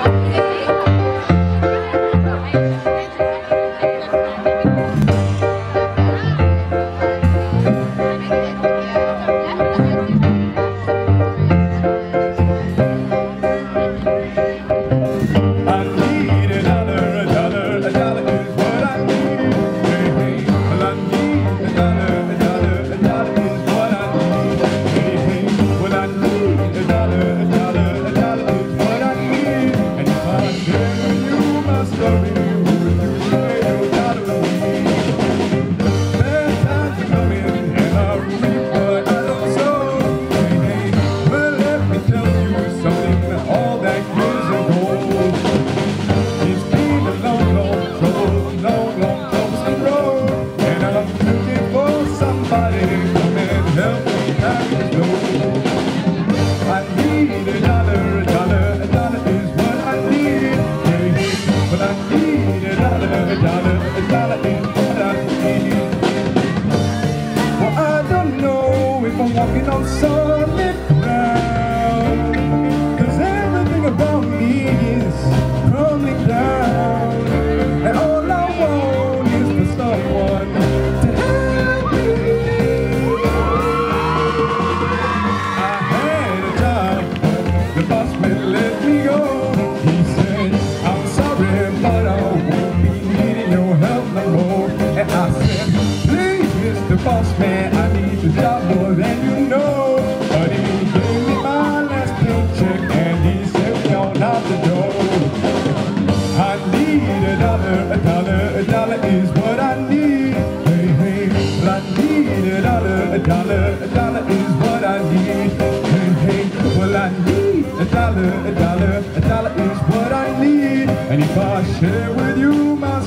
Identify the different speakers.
Speaker 1: Walking on solid ground, 'cause everything about me is crumbling down, and all I want is for someone to help me. I had a job, the boss man let me go. He said, I'm sorry, but I won't be needing your help no more. And I said, please, Mr. Boss Man, I need the job more than you know. But he gave me my last paycheck and he sent me on out the door. I need a dollar is what I need. Hey, hey, well, I need a dollar is what I need. Hey, hey, well, I need a dollar is what I need. And if I share with you my